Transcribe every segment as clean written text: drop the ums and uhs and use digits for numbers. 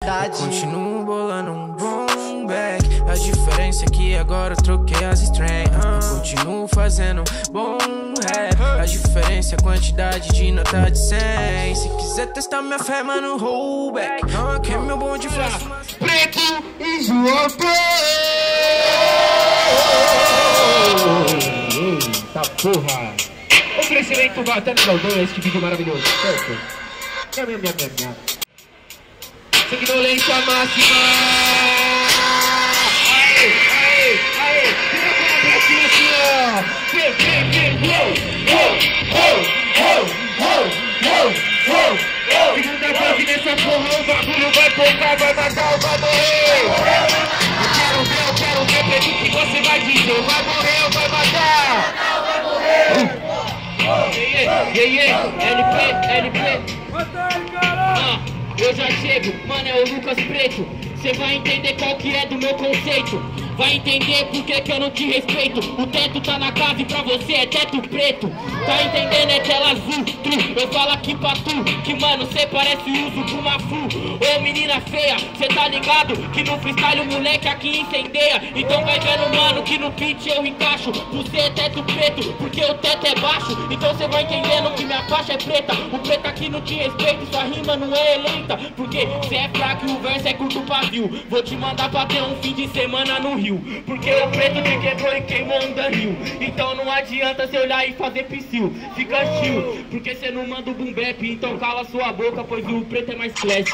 verdade. Continuo bolando um boom back. A diferença é que agora eu troquei as strings. Continuo fazendo bom rap. A diferença é a quantidade de nota de 100. Se quiser testar minha fé, mano, hold back. Não, aqui é meu bonde fácil. Preto e João. Tá porra. Oferecimento Batendo Galdão, este vídeo maravilhoso, certo? Sanguinolência máxima. Aê, aê, aê. Tira a mão pra cima assim, ó. Vem, segunda fase nessa porra, o bagulho vai tocar, vai matar ou vai morrer. Eu quero ver, preto, que você vai dizer. Vai morrer ou vai matar? LP. Eu já chego, mano, é o Lucas Preto. Cê vai entender qual que é do meu conceito. Vai entender por que eu não te respeito. O teto tá na casa e pra você é teto preto. Tá entendendo? É tela azul. Eu falo aqui pra tu que, mano, cê parece uso de uma fu. Ô menina feia, cê tá ligado que no freestyle o moleque aqui incendeia. Então vai vendo, mano, que no pitch eu encaixo. Você é teto preto, porque o teto é baixo. Então cê vai entendendo que minha faixa é preta. O preto aqui não te respeita, sua rima não é eleita. Porque cê é fraco e o verso é curto pavio. Vou te mandar pra ter um fim de semana no Rio. Porque o preto te quebrou e queimou um danil. Então não adianta cê olhar e fazer psiu. Fica chill, porque cê não manda o boom bap. Então cala sua boca, pois o preto é mais flash.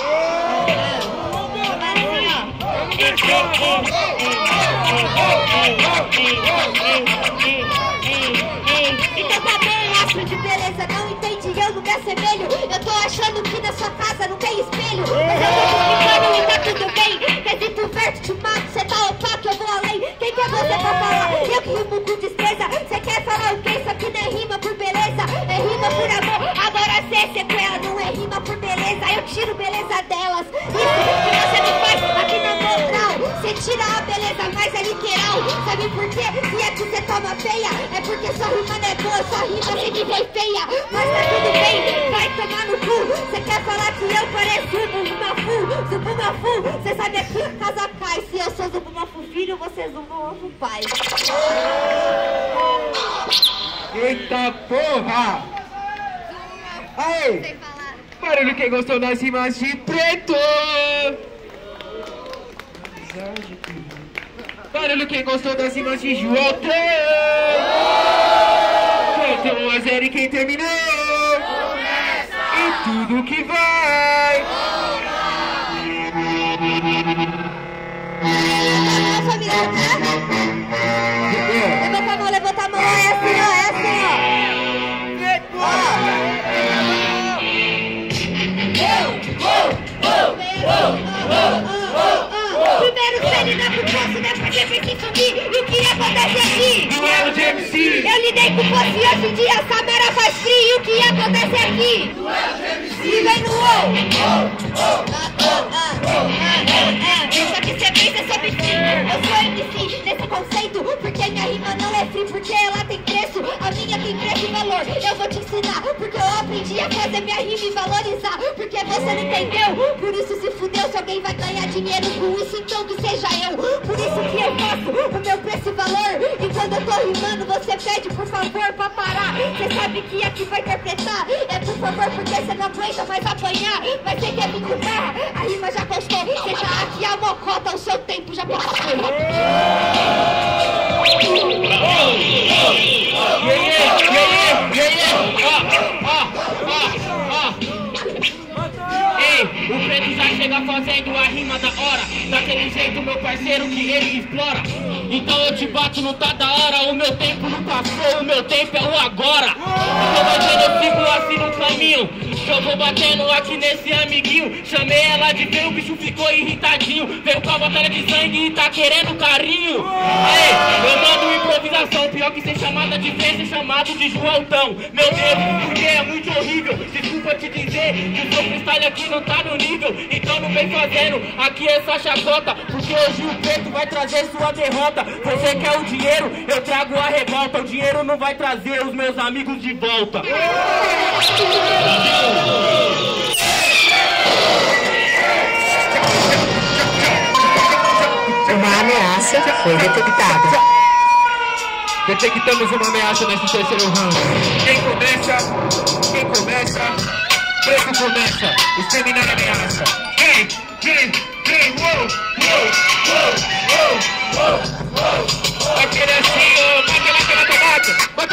Então tá bem, astro de beleza, não entendi, eu não me assemelho. Eu tô achando que na sua casa não tem espelho. Mas eu tô comunicando e tá tudo bem. Quesito verde, te mato, cê tá opaco, eu vou além. Quem que é você pra falar? Eu que rimo com destreza. Cê quer falar o quê? Isso aqui não é rima por beleza, é rima por amor. Agora cê é sequela, não é rima por beleza. Eu tiro beleza delas. Isso que você não faz aqui na Mostral. Cê tira a beleza, mas é literal. Sabe por quê? Se é que cê toma feia, é porque sua rima não é boa, sua rima sempre foi feia. Mas tá tudo bem, vai tomar no cu. Cê quer falar que eu pareço Zubumafu? Cê sabe aqui que casa cai. Se eu sou Zubumafu filho, você é Zubumafu pai. Eita porra! Aí! Barulho quem gostou das rimas de preto! Barulho quem gostou das rimas de João. Conta 1 a 0 e quem terminou? E tudo que vai! Levanta a mão, é assim, ó, é assim, Primeiro cê lida com o poço, depois você tem que subir. E o que acontece aqui? Duelo de MC! Eu lidei com o poço e hoje em dia essa mera faz frio. E o que acontece aqui? Duelo de MC! E vem no Isso que cê pensa sobre si. Eu sou MC nesse conceito, porque minha rima não é free, porque ela tem preço. A minha tem preço e valor. Eu vou te ensinar, porque eu aprendi a fazer minha rima e valorizar. Porque você não entendeu, por isso se fudeu. Se alguém vai ganhar dinheiro com isso, então que seja eu. Por isso que eu faço o meu preço e valor. E quando eu tô rimando, você pede por favor pra parar. Você sabe que aqui vai interpretar. É por favor, porque você não aguenta mais apanhar. Mas você quer me culpar, a rima já postou. Você tá aqui a mocota, o seu tempo já passou. Ei, o preto já chega fazendo a rima da hora. Daquele jeito, meu parceiro, que ele explora. Então eu te bato, não tá da hora. O meu tempo não passou, o meu tempo é o agora. Tô batendo, eu fico assim no caminho. Eu vou batendo aqui nesse amiguinho. Chamei ela de ver, o bicho ficou irritadinho. Veio com a batalha de sangue e tá querendo carinho. Ei, eu mando improvisação. Pior que ser chamada de vez, ser chamado de Joãotão. Meu Deus, porque é muito horrível. Desculpa te dizer que o seu freestyle aqui não tá no nível. Então não vem fazendo aqui essa chacota, porque hoje o preto vai trazer sua derrota. Você quer o dinheiro, eu trago a revolta. O dinheiro não vai trazer os meus amigos de volta. ameaça foi detectada. Detectamos uma ameaça nesse terceiro round. Quem começa? Preto começa. Exterminar a ameaça. Quem? Aquele assim, mata.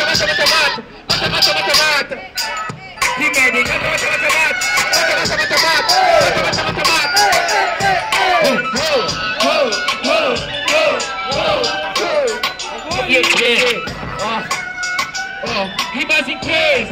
Que merda, rimas em 3.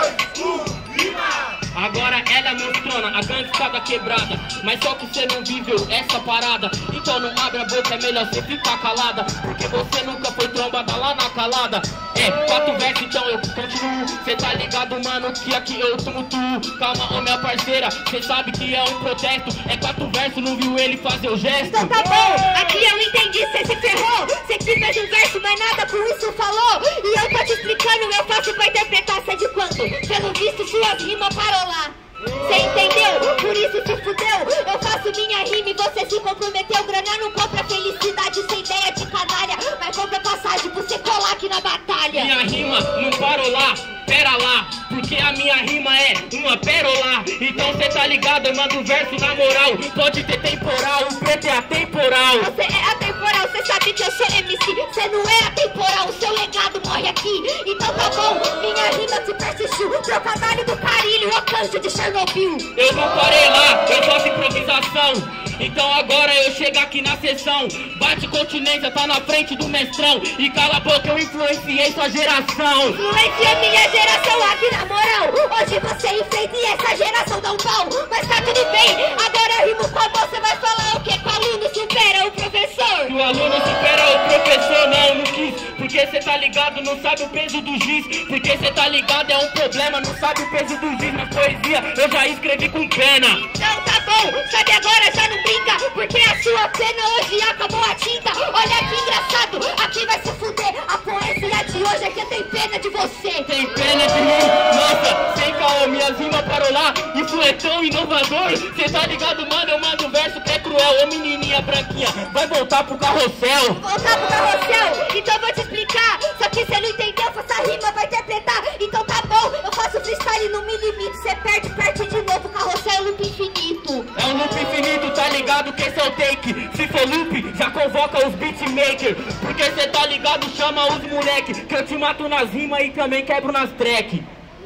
Agora ela mostrona, a gangsta quebrada. Mas só que cê não viveu essa parada. Então não abre a boca, é melhor cê ficar calada. Porque você nunca foi trombada lá na calada. É, 4 versos, então eu continuo. Cê tá ligado, mano, que aqui eu tumultuo. Calma, ô minha parceira, cê sabe que é um protesto. É 4 versos, não viu ele fazer o gesto. Então tá bom, aqui eu entendi, cê se ferrou. Cê que fez um verso, mas nada com isso falou. E eu tô te explicando, eu faço pra interpretar, cê de quanto? Pelo visto, suas rimas parou lá. Cê entendeu? Por isso se fudeu. Eu faço minha rima e você se comprometeu. Grana não compra felicidade sem ideia de canalha, mas compra passagem pra você colar aqui na batalha. Minha rima não parou lá, pera lá, porque a minha rima é uma pérola. Então cê tá ligado, eu mando verso na moral. Pode ter temporal, o preto é atemporal. Você é atemporal, cê sabe que eu sou MC. Cê não é atemporal, o seu legado morre aqui. Então tá bom, minha rima se persistiu. Trocadilho do carilho, o canjo de Chernobyl. Eu não parei lá, eu faço improvisação. Então agora eu chego aqui na sessão. Bate continência, tá na frente do mestrão. E cala a boca, eu influenciei sua geração. Influencia minha geração aqui na moral. Hoje você enfrenta e essa geração dá um pau. Mas tá tudo bem, agora eu rimo com a mão. Você vai falar o quê? Que o aluno supera o professor. Que o aluno supera o professor, não quis. Porque cê tá ligado, não sabe o peso do giz. Porque cê tá ligado, é um problema, não sabe o peso do giz. Na poesia eu já escrevi com pena. Não, tá bom, sabe agora, já não brinca. Porque a sua pena hoje acabou a tinta. Olha que engraçado, aqui vai se fuder. A poesia de hoje é que tem pena de você. Tem pena de mim? Nossa, sem caô, minhas rimas parou lá. Isso é tão inovador. Cê tá ligado, mano, eu mando um verso que é cruel. Ô menininha branquinha, vai voltar pro carrossel. Voltar pro carrossel? Então eu vou te explicar. Só que cê não entendeu, essa rima vai interpretar. Então tá bom, eu faço freestyle, não me limito. Cê perde de novo, carrossel é loop infinito. É um loop infinito, tá ligado que esse é o take. Se for loop, já convoca os beatmakers. Porque cê tá ligado, chama os moleque. Que eu te mato nas rimas e também quebro nas track.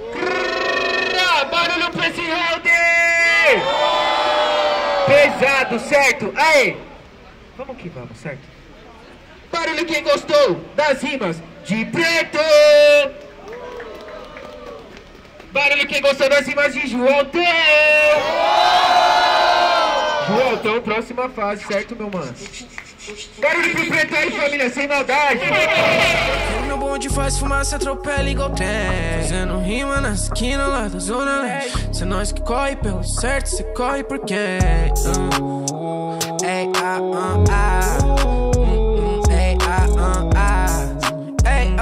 Barulho pra esse round! Pesado, certo? Aê! Vamos que vamos, certo? Barulho quem gostou das rimas de preto! Barulho quem gostou das rimas de João Tão! João Tão, próxima fase, certo, meu mano? Barulho pro preto aí, família, sem maldade! No bonde faz fumaça, atropela igual trem. Fazendo rima na esquina lá da zona leste. Se nós que corre pelo certo, cê corre por quem? Ei,